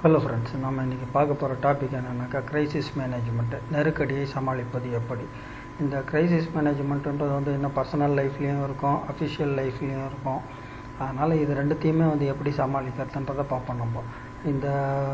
Hello friends, நம்ம இன்றைக்கி பார்க்க போகிற டாபிக் என்னென்னாக்கா கிரைசிஸ் மேனேஜ்மெண்ட்டு, நெருக்கடியை சமாளிப்பது எப்படி. இந்த கிரைசிஸ் மேனேஜ்மெண்ட்டுன்றது இன்னும் பர்சனல் லைஃப்லேயும் இருக்கும், அஃபிஷியல் லைஃப்லேயும் இருக்கும். அதனால் இது ரெண்டுத்தையுமே எப்படி சமாளிக்கிறதுன்றதை பார்ப்போம். நம்ம இந்த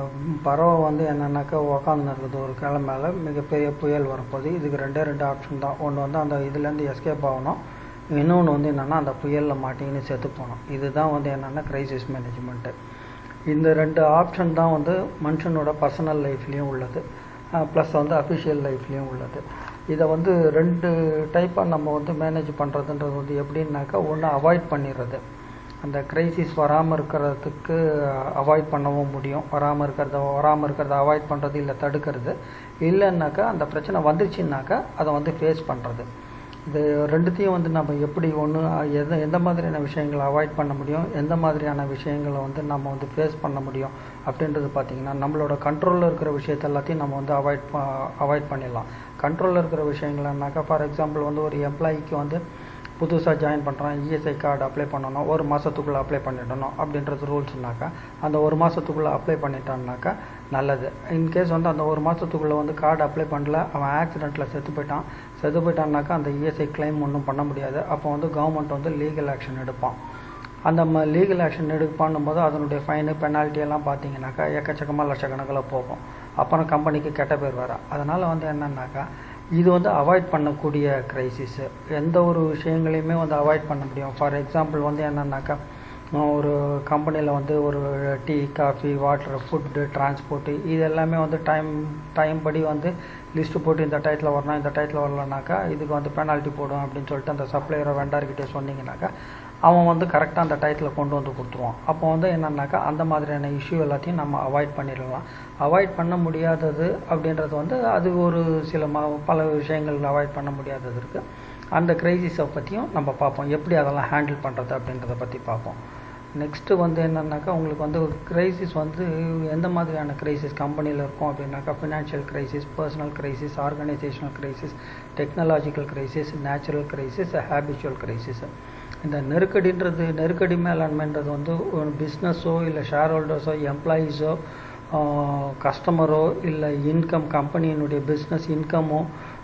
பறவை என்னென்னாக்கா உக்காந்து இருக்குது ஒரு கிளை மேலே, மிகப்பெரிய புயல் வரப்போகுது. இதுக்கு ரெண்டு ஆப்ஷன் தான். ஒன்று அந்த இதுலேருந்து எஸ்கேப் ஆகணும், இன்னொன்று என்னென்னா அந்த புயலில் மாட்டிங்கன்னு செத்து போகணும். இதுதான் என்னென்னா கிரைசிஸ் மேனேஜ்மெண்ட்டு. இந்த ரெண்டு ஆப்ஷன் தான் மனுஷனோட பர்சனல் லைஃப்லேயும் உள்ளது, ப்ளஸ் அஃபிஷியல் லைஃப்லேயும் உள்ளது. இதை ரெண்டு டைப்பாக நம்ம மேனேஜ் பண்ணுறதுன்றது எப்படின்னாக்கா, ஒன்று அவாய்ட் பண்ணிடுறது. அந்த கிரைசிஸ் வராமல் இருக்கிறதுக்கு அவாய்ட் பண்ணவும் முடியும். வராமல் இருக்கிறத அவாய்ட் பண்ணுறது, இல்லை தடுக்கிறது. இல்லைன்னாக்கா அந்த பிரச்சனை வந்துச்சுன்னாக்கா அதை ஃபேஸ் பண்ணுறது. இது ரெண்டுத்தையும் நம்ம எப்படி எந்த மாதிரியான விஷயங்களை அவாய்ட் பண்ண முடியும், எந்த மாதிரியான விஷயங்களை நம்ம ஃபேஸ் பண்ண முடியும் அப்படின்றது பார்த்திங்கன்னா, நம்மளோட கண்ட்ரோலில் இருக்கிற விஷயத்த எல்லாத்தையும் நம்ம அவாய்ட் பண்ணிடலாம். கண்ட்ரோலில் இருக்கிற விஷயங்கள்னாக்கா, ஃபார் எக்ஸாம்பிள் ஒரு எம்ப்ளாயிக்கு புதுசாக ஜாயின் பண்ணுறான், இஎஸ்ஐ கார்டு அப்ளை பண்ணணும், ஒரு மாதத்துக்குள்ளே அப்ளை பண்ணிடணும் அப்படின்றது ரூல்ஸ்னாக்கா, அந்த ஒரு மாதத்துக்குள்ளே அப்ளை பண்ணிட்டான்னாக்கா நல்லது. இன்கேஸ் அந்த ஒரு மாதத்துக்குள்ளே கார்டு அப்ளை பண்ணல, அவன் ஆக்சிடெண்ட்டில் செத்து போயிட்டான்னாக்கா அந்த இஎஸ்ஐ கிளைம் ஒன்றும் பண்ண முடியாது. அப்போ கவர்மெண்ட் லீகல் ஆக்ஷன் எடுப்பான். அந்த லீகல் ஆக்ஷன் எடுப்பான்னும் போது அதனுடைய ஃபைனு பெனால்ட்டி எல்லாம் பார்த்தீங்கன்னாக்கா எக்கச்சக்கமாக லட்சக்கணக்கில் போகும். அப்புறம் கம்பெனிக்கு கெட்ட பேர் வர. அதனால் என்னன்னாக்கா, இது அவாய்ட் பண்ணக்கூடிய கிரைசிஸு. எந்த ஒரு விஷயங்களையுமே அவாய்ட் பண்ண முடியும். ஃபார் எக்ஸாம்பிள் என்னன்னாக்கா, ஒரு கம்பெனியில் ஒரு tea, coffee, water, food, transport, இது எல்லாமே டைம் படி லிஸ்ட்டு போட்டு இந்த டயத்தில் வரணும், இந்த டயத்தில் வரலனாக்கா இதுக்கு பெனால்ட்டி போடும் அப்படின்னு சொல்லிட்டு அந்த சப்ளையரை வெண்டார்கிட்டே சொன்னீங்கன்னாக்கா அவன் கரெக்டாக அந்த டயத்தில் கொண்டு கொடுத்துருவான். அப்போ என்னன்னாக்கா அந்த மாதிரியான இஷ்யூ எல்லாத்தையும் நம்ம அவாய்ட் பண்ணிடலாம். அவாய்ட் பண்ண முடியாதது அப்படின்றது அது ஒரு சில பல விஷயங்கள் அவாய்ட் பண்ண முடியாதது இருக்குது. அந்த கிரைசிஸை பற்றியும் நம்ம பார்ப்போம், எப்படி அதெல்லாம் ஹேண்டில் பண்ணுறது அப்படின்றத பற்றி பார்ப்போம். நெக்ஸ்ட்டு என்னன்னாக்கா, உங்களுக்கு கிரைசிஸ் எந்த மாதிரியான கிரைசிஸ் கம்பெனியில் இருக்கும் அப்படின்னாக்கா, financial crisis, personal crisis, organisational crisis, technological crisis, natural crisis, habitual crisis. இந்த நெருக்கடி மேலாண்மைன்றது பிஸ்னஸோ இல்லை ஷேர் ஹோல்டர்ஸோ, எம்ப்ளாயீஸோ, கஸ்டமரோ, இல்லை இன்கம், கம்பெனியினுடைய பிஸ்னஸ் இன்கமோ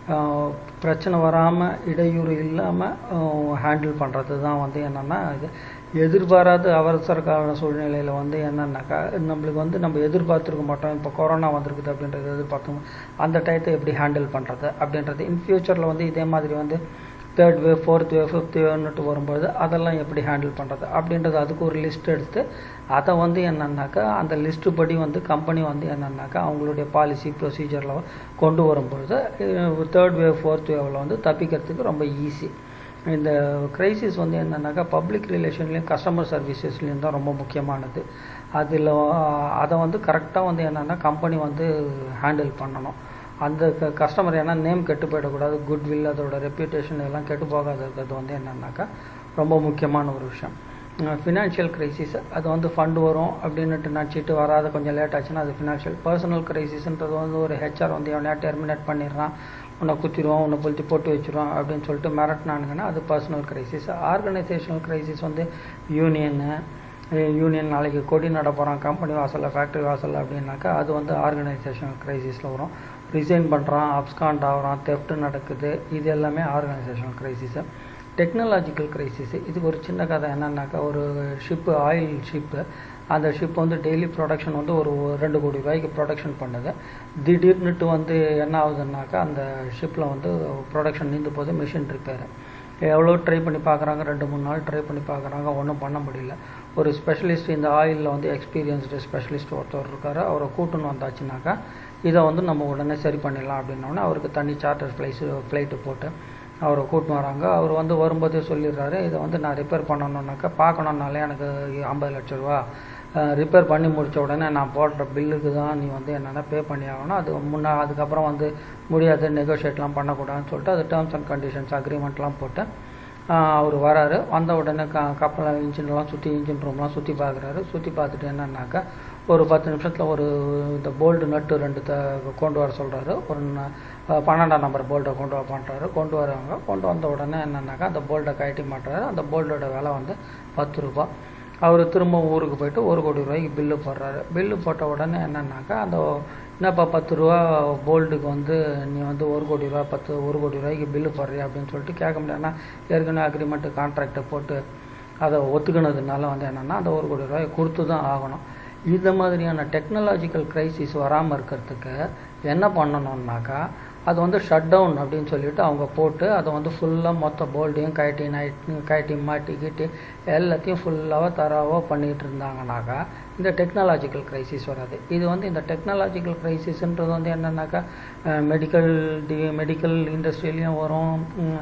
பிரச்சனை வராமல், இடையூறு இல்லாமல் ஹேண்டில் பண்ணுறது தான் என்னென்னா, இது எதிர்பாராத அவசர கால சூழ்நிலையில் என்னன்னாக்கா, நம்மளுக்கு நம்ம எதிர்பார்த்துருக்க மாட்டோம். இப்போ கொரோனா வந்திருக்குது அப்படின்றது எதிர்பார்த்தோம். அந்த டயத்தை எப்படி ஹேண்டில் பண்ணுறது அப்படின்றது, இன் ஃப்யூச்சரில் இதே மாதிரி third wave, fourth wave, fifth வேவ்னுட்டு வரும்போது அதெல்லாம் எப்படி ஹேண்டில் பண்ணுறது அப்படின்றது, அதுக்கு ஒரு லிஸ்ட் எடுத்து அதை என்னன்னாக்கா அந்த லிஸ்ட்டு படி கம்பெனி என்னன்னாக்கா அவங்களுடைய பாலிசி ப்ரொசீஜரில் கொண்டு வரும்பொழுது தேர்ட் வேவ், ஃபோர்த் வேவில் தப்பிக்கிறதுக்கு ரொம்ப ஈஸி. இந்த கிரைசிஸ் என்னன்னாக்கா பப்ளிக் ரிலேஷன்லேயும் கஸ்டமர் சர்வீசஸ்லேயும் தான் ரொம்ப முக்கியமானது. அதில் அதை கரெக்டாக என்னென்னா கம்பெனி ஹேண்டில் பண்ணணும். அந்த கஸ்டமர் ஏன்னா நேம் கெட்டு போயிடக்கூடாது, குட்வில், அதோட ரெப்யூட்டேஷன் எல்லாம் கெட்டு போகாத இருக்கிறது என்னன்னாக்கா ரொம்ப முக்கியமான ஒரு விஷயம். ஃபினான்ஷியல் கிரைசிஸ், அது ஃபண்டு வரும் அப்படின்னுட்டு நினச்சிட்டு வராது, கொஞ்சம் லேட் ஆச்சுன்னா அது ஃபினான்ஷியல். பர்சனல் கிரைசிஸ்ன்றது ஒரு ஹெச்ஆர் எவனையா டெர்மினேட் பண்ணிடுறான், உன்னை குத்திடுவான், உன்னை பொழுத்தி போட்டு வச்சுருவான் அப்படின்னு சொல்லிட்டு மிரட்டினானுங்கன்னா அது personal crisis. Organisational crisis union நாளைக்கு கொடி நட போகிறான் கம்பெனி வாசலில், ஃபேக்ட்ரி வாசலில் அப்படின்னாக்கா அது ஆர்கனைசேஷனல் கிரைசிஸில் வரும். ரிசைன் பண்ணுறான், அப்ஸ்காண்ட் ஆகிறான், தெஃப்ட் நடக்குது, இது எல்லாமே ஆர்கனைசேஷனல் கிரைசிஸு. டெக்னாலஜிக்கல் கிரைசிஸ், இதுக்கு ஒரு சின்ன கதை என்னன்னாக்கா, ஒரு ஷிப்பு, ஆயில் ஷிப்பு, அந்த ஷிப் டெய்லி ப்ரொடக்ஷன் ஒரு 2 கோடி ரூபாய்க்கு ப்ரொடக்ஷன் பண்ணுது. திடீர்னுட்டு என்ன ஆகுதுன்னாக்கா, அந்த ஷிப்பில் ப்ரொடக்ஷன் நின்று போகுது, மிஷின் ரிப்பேர். எவ்வளோ ட்ரை பண்ணி பார்க்குறாங்க, 2-3 நாள் ட்ரை பண்ணி பார்க்குறாங்க, ஒன்றும் பண்ண முடியல. ஒரு ஸ்பெஷலிஸ்ட், இந்த ஆயிலில் எக்ஸ்பீரியன்ஸ்டு ஸ்பெஷலிஸ்ட் ஒருத்தர் இருக்கார், அவரை கூட்டுன்னு வந்தாச்சுனாக்கா இதை நம்ம உடனே சரி பண்ணிடலாம் அப்படின்னோடனே அவருக்கு தனி சார்ட்டர் ஃப்ளைட்டு போட்டு அவரை கூட்டின்னு வராங்க. அவர் வரும்போதே சொல்லிடுறாரு, இதை நான் ரிப்பேர் பண்ணணுன்னாக்கா, பார்க்கணுன்னாலே எனக்கு 50 லட்ச ரூபா, ரிப்பேர் பண்ணி முடித்த உடனே நான் போடுற பில்லுக்கு தான் நீ என்னென்னா பே பண்ணி ஆகணும். அதுக்கப்புறம் முடியாது, நெகோஷியேட்லாம் பண்ணக்கூடாதுன்னு சொல்லிட்டு அது டேர்ம்ஸ் அண்ட் கண்டிஷன்ஸ் அக்ரிமெண்ட்லாம் போட்டு அவர் வராரு. வந்த உடனே கப்பலை இன்ஜின்லாம் இன்ஜின் ரூம்லாம் சுற்றி பார்க்குறாரு. சுற்றி பார்த்துட்டு என்னன்னாக்கா, ஒரு 10 நிமிஷத்தில் இந்த போல்டு நட்டு 2 கொண்டு வர சொல்கிறாரு. ஒரு 12ஆம் நம்பர் போல்ட்டை கொண்டு வராங்க. கொண்டு வந்த உடனே என்னன்னாக்கா அந்த போல்ட்டை கழட்டி மாட்டுறாரு. அந்த போல்ட்டோட விலை 10 ரூபா. அவர் திரும்ப ஊருக்கு போயிட்டு 1 கோடி ரூபாய்க்கு பில்லு போடுறாரு. பில்லு போட்ட உடனே என்னன்னாக்கா அந்த என்னப்பா 10 ரூபா போல்டுக்கு வந்து நீ வந்து 1 கோடி ரூபா 1 கோடி ரூபாய்க்கு பில்லு போடுறியா அப்படின்னு சொல்லிட்டு கேட்க முடியாதுன்னா ஏற்கனவே அக்ரிமெண்ட்டு கான்ட்ராக்டை போட்டு அதை ஒத்துக்கினதுனால வந்து என்னென்னா அந்த 1 கோடி ரூபாய் கொடுத்து தான் ஆகணும். இந்த மாதிரியான டெக்னாலஜிக்கல் கிரைசிஸ் வராமல் இருக்கிறதுக்கு என்ன பண்ணணும்னாக்கா அது வந்து ஷட் டவுன் அப்படின்னு சொல்லிட்டு அவங்க போட்டு அதை வந்து ஃபுல்லாக மொத்த போல்டையும் கட்டி மாட்டிக்கிட்டு எல்லாத்தையும் ஃபுல்லாக தராவோ பண்ணிகிட்டு இருந்தாங்கனாக்கா இந்த டெக்னாலஜிக்கல் கிரைசிஸ் வராது. இது வந்து இந்த டெக்னாலஜிக்கல் கிரைசிஸ்ன்றது வந்து என்னன்னாக்கா மெடிக்கல் இண்டஸ்ட்ரியிலையும் வரும்,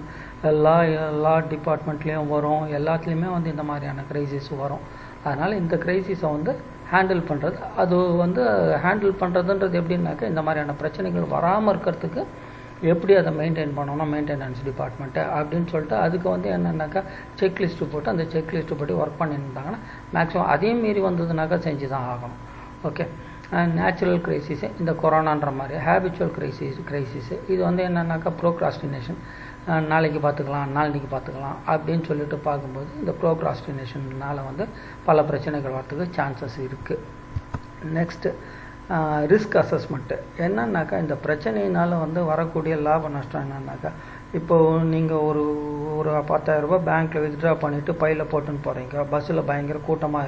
லா டிபார்ட்மெண்ட்லேயும் வரும், எல்லாத்துலேயுமே வந்து இந்த மாதிரியான கிரைசிஸ் வரும். அதனால் இந்த கிரைசிஸை வந்து ஹேண்டில் பண்ணுறது ஹேண்டில் பண்ணுறதுன்றது எப்படின்னாக்கா இந்த மாதிரியான பிரச்சனைகள் வராமல் இருக்கிறதுக்கு எப்படி அதை மெயின்டைன் பண்ணணும் மெயின்டெனன்ஸ் டிபார்ட்மெண்ட்டு அப்படின்னு சொல்லிட்டு அதுக்கு வந்து என்னென்னாக்கா செக்லிஸ்ட்டு போட்டு அந்த செக்லிஸ்ட்டு போட்டு ஒர்க் பண்ணியிருந்தாங்கன்னா மேக்ஸிமம் அதையும் மீறி வந்ததுனாக்கா செஞ்சு தான் ஆகணும். ஓகே, நேச்சுரல் கிரைசிஸு இந்த கொரோனான்ற மாதிரி ஹேபிச்சுவல் கிரைசிஸு இது வந்து என்னென்னாக்கா ப்ரோக்ராஸ்டினேஷன், நாளைக்கு பார்த்துக்கலாம் நாளைக்கு பார்த்துக்கலாம் அப்படின்னு சொல்லிட்டு பார்க்கும்போது இந்த ப்ரோக்ராஸ்டினேஷன்னால வந்து பல பிரச்சனைகள் வரத்துக்கு சான்சஸ் இருக்குது. நெக்ஸ்ட்டு ரிஸ்க் அசஸ்மெண்ட்டு என்னன்னாக்கா இந்த பிரச்சனையினால் வந்து வரக்கூடிய லாப நஷ்டம் என்னன்னாக்கா இப்போது நீங்கள் ஒரு 10,000 ரூபாய் பேங்க்கில் வித்ட்ரா பண்ணிவிட்டு பையில் போட்டுன்னு போகிறீங்க, பஸ்ஸில் பயங்கர கூட்டமாக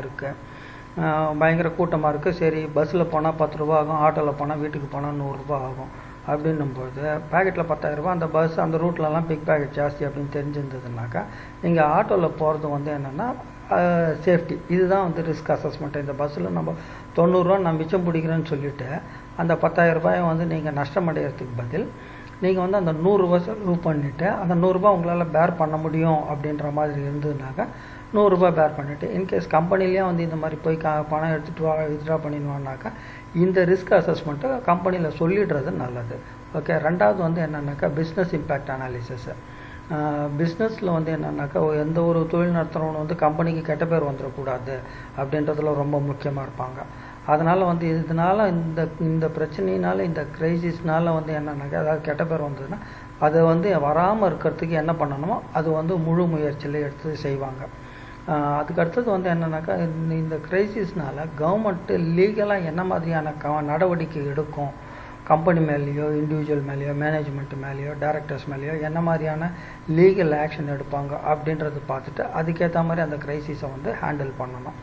இருக்குது. சரி பஸ்ஸில் போனால் 10 ரூபா ஆகும், ஆட்டோவில் போனால் வீட்டுக்கு போனால் 100 ரூபா ஆகும் அப்படின்னும்போது பேக்கெட்டில் 10,000 ரூபா அந்த பஸ் அந்த ரூட்லலாம் பிக் பேக்கெட் ஜாஸ்தி அப்படின்னு தெரிஞ்சிருந்ததுனாக்கா நீங்கள் ஆட்டோவில் போகிறது வந்து என்னென்னா சேஃப்டி. இதுதான் வந்து ரிஸ்க் அசஸ்மெண்ட். இந்த பஸ்ஸில் நம்ம 90 ரூபா நான் மிச்சம் பிடிக்கிறேன்னு சொல்லிவிட்டு அந்த 10,000 ரூபாயை வந்து நீங்கள் நஷ்டம் அடைகிறதுக்கு பதில் நீங்கள் வந்து அந்த 100 ரூபா செலவு பண்ணிவிட்டு அந்த 100 ரூபா உங்களால் பேர் பண்ண முடியும் அப்படின்ற மாதிரி இருந்ததுனாக்கா 100 ரூபா பேர் பண்ணிவிட்டு இன்கேஸ் கம்பெனிலேயே வந்து இந்த மாதிரி போய் பணம் எடுத்துகிட்டு வித்ட்ரா பண்ணிடுவான்னாக்கா இந்த ரிஸ்க் அசஸ்மெண்ட்டை கம்பெனியில் சொல்லிடுறது நல்லது. ஓகே, ரெண்டாவது வந்து என்னென்னாக்கா பிஸ்னஸ் இம்பேக்ட் அனாலிசிஸ். பிஸ்னஸில் வந்து என்னென்னாக்கா எந்த ஒரு தொழில் நடத்துகிறவங்க வந்து கம்பெனிக்கு கெட்ட பேர் வந்துடக்கூடாது அப்படின்றதுல ரொம்ப முக்கியமாக இருப்பாங்க. அதனால் வந்து இதனால் இந்த பிரச்சனையினால் இந்த கிரைசிஸ்னால் வந்து என்னென்னாக்கா அதாவது கெட்ட பேர் வந்ததுன்னா அதை வந்து வராமல் இருக்கிறதுக்கு என்ன பண்ணணுமோ அது வந்து முழு முயற்சியில் எடுத்து செய்வாங்க. அதுக்கு அடுத்தது வந்து என்னென்னாக்கா இந்த கிரைசிஸ்னால் கவர்மெண்ட்டு லீகலாக என்ன மாதிரியான நடவடிக்கை எடுக்கும், கம்பெனி மேலேயோ இண்டிவிஜுவல் மேலேயோ மேனேஜ்மெண்ட் மேலேயோ டைரக்டர்ஸ் மேலேயோ என்ன மாதிரியான லீகல் ஆக்ஷன் எடுப்பாங்க அப்படின்றது பார்த்துட்டு அதுக்கேற்ற மாதிரி அந்த கிரைசிஸை வந்து ஹேண்டில் பண்ணணும்.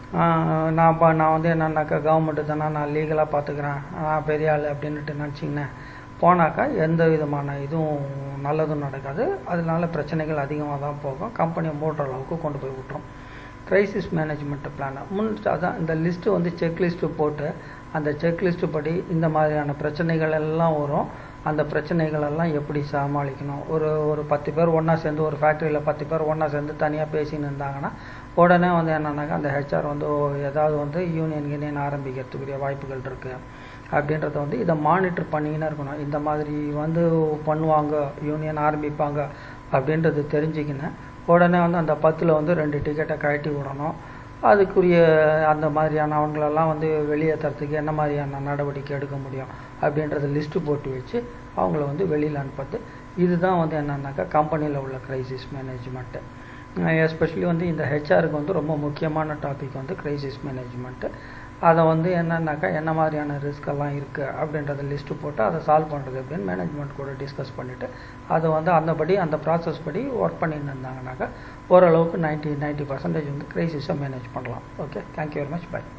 நான் வந்து என்னன்னாக்கா கவர்மெண்ட்டு தானே நான் லீகலாக பார்த்துக்கிறேன், நான் பெரிய ஆள் அப்படின்ட்டு நினச்சிங்கன்னேன் போனாக்கா எந்த விதமான இதுவும் நல்லதும் நடக்காது. அதனால பிரச்சனைகள் அதிகமாக தான் போகும், கம்பெனியை மூடுற அளவுக்கு கொண்டு போய் விட்டுரும். கிரைசிஸ் மேனேஜ்மெண்ட் பிளானை அதான் இந்த லிஸ்ட்டு வந்து செக்லிஸ்ட்டு போட்டு அந்த செக்லிஸ்ட்டு படி இந்த மாதிரியான பிரச்சனைகள் எல்லாம் வரும், அந்த பிரச்சனைகளெல்லாம் எப்படி சமாளிக்கணும். ஒரு 10 பேர் ஒன்றா சேர்ந்து ஒரு ஃபேக்ட்ரியில் 10 பேர் ஒன்றா சேர்ந்து தனியாக பேசின்னு இருந்தாங்கன்னா உடனே வந்து என்னன்னாக்கா அந்த ஹெச்ஆர் வந்து ஏதாவது வந்து யூனியன் ஆரம்பிக்கிறதுக்குரிய வாய்ப்புகள் இருக்குது அப்படின்றத வந்து இதை மானிட்டர் பண்ணிக்கினே இருக்கணும். இந்த மாதிரி வந்து பண்ணுவாங்க, யூனியன் ஆரம்பிப்பாங்க அப்படின்றது தெரிஞ்சுக்கின்னு உடனே வந்து அந்த 10ல் வந்து 2 டிக்கெட்டை கழட்டி விடணும். அதுக்குரிய அந்த மாதிரியான அவங்களெல்லாம் வந்து வெளியேற்றுறதுக்கு என்ன மாதிரியான நடவடிக்கை எடுக்க முடியும் அப்படின்றத லிஸ்ட்டு போட்டு வச்சு அவங்கள வந்து வெளியில் அனுப்புறது. இதுதான் வந்து என்னன்னாக்கா கம்பெனியில் உள்ள கிரைசிஸ் மேனேஜ்மெண்ட்டு. எஸ்பெஷலி வந்து இந்த ஹெச்ஆருக்கு வந்து ரொம்ப முக்கியமான டாபிக் வந்து கிரைசிஸ் மேனேஜ்மெண்ட்டு. அதை வந்து என்னன்னாக்கா என்ன மாதிரியான ரிஸ்கெல்லாம் இருக்குது அப்படின்றத லிஸ்ட்டு போட்டு அதை சால்வ் பண்ணுறது அப்படின்னு மேனேஜ்மெண்ட் கூட டிஸ்கஸ் பண்ணிவிட்டு அதை வந்து அந்த ப்ராசஸ் படி ஒர்க் பண்ணிட்டு இருந்தாங்கனாக்கா ஓரளவுக்கு 90% வந்து கிரைசிஸை மேனேஜ் பண்ணலாம். Okay, thank you very much, by.